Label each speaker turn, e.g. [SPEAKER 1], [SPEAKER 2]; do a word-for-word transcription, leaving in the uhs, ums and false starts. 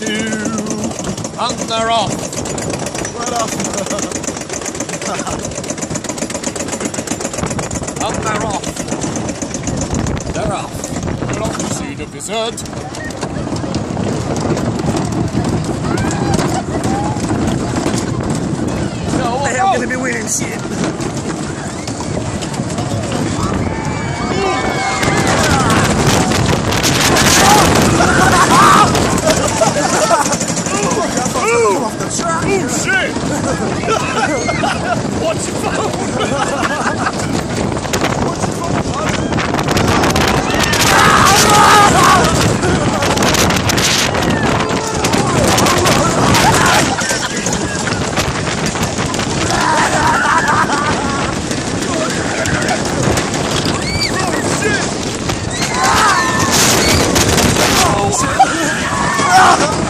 [SPEAKER 1] And they're off.
[SPEAKER 2] Right off.
[SPEAKER 1] And they're off. They're off. They're off to see the wizard. No,
[SPEAKER 2] Hey, I'm gonna be winning shit.
[SPEAKER 1] Oh shit! What's your phone? What's your phone, bud? Oh shit! Oh!